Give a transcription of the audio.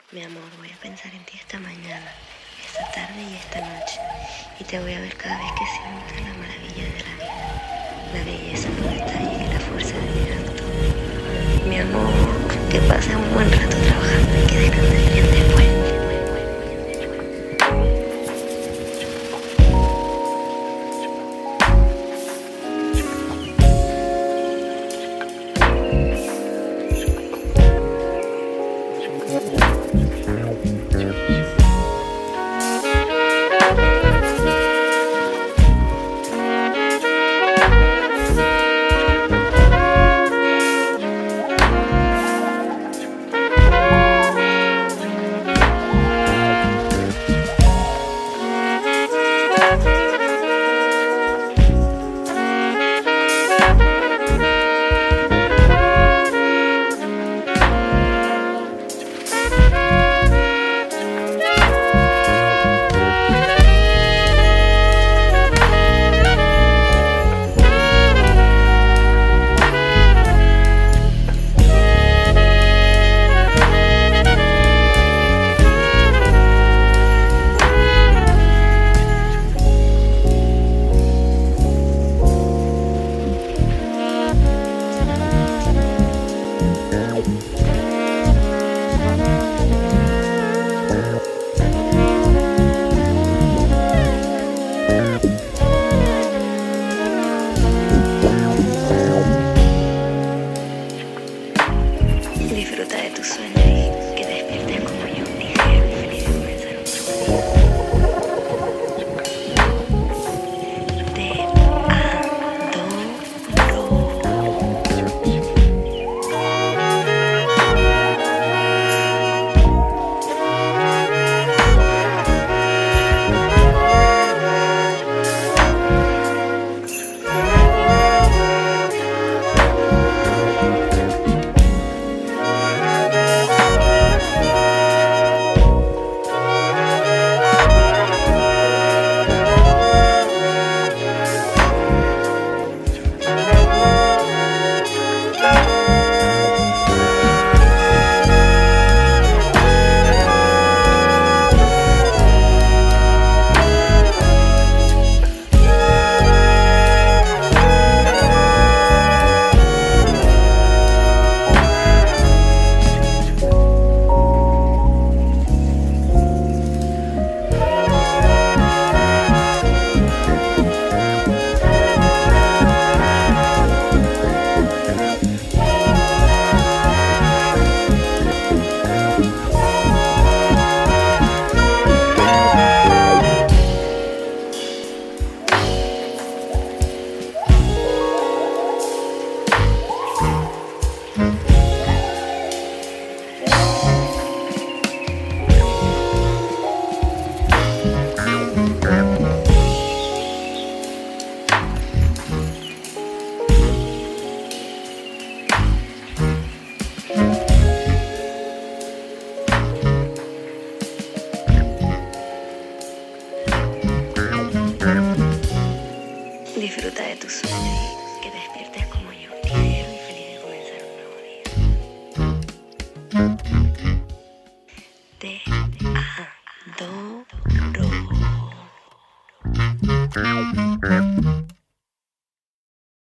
Mi amor, voy a pensar en ti esta mañana, esta tarde y esta noche. Y te voy a ver cada vez que sienta la maravilla de la vida, la belleza, los detalles y la fuerza de mi acto. Mi amor, que pases un buen rato trabajando y que descanses bien después. Disfruta de tus sueños y que despiertes como yo, ligero y feliz de comenzar un nuevo día. Te Thank